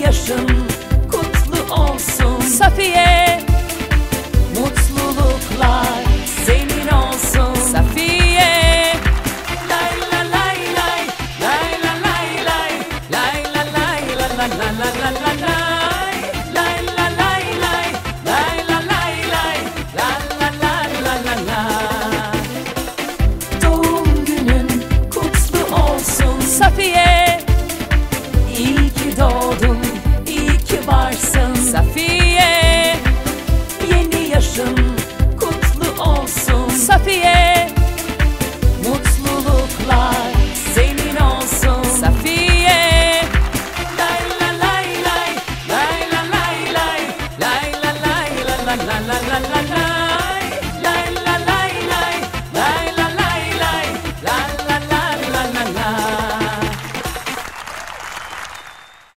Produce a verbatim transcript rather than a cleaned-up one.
yaşın kutlu olsun Safiye, mutluluklar senin olsun Safiye. Lay la lay lay, lay la lay lay, lay la lay la la la la la la lay, lay la lay lay, lay la lay lay, la la la la la la. Doğum günün kutlu olsun Safiye, İyi ki doğdun, iyi ki varsın Safiye, Yeni yaşın kutlu olsun Safiye, mutluluklar senin olsun Safiye. Lay la lay lay, lay la lay lay, lay la lay la la la la la la.